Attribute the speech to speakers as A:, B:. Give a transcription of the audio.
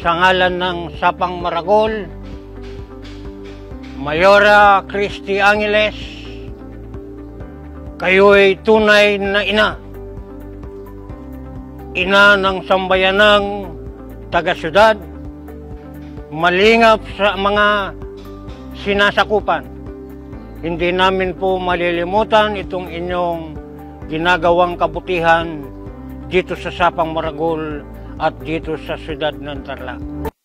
A: sa ngalan ng Sapang Maragol, Mayora Christy Angeles, kayo'y tunay na ina. Ina ng sambayanang taga-syudad, malingap sa mga sinasakupan. Hindi namin po malilimutan itong inyong ginagawang kabutihan dito sa Sapang Maragol at dito sa siyudad ng Tarlac.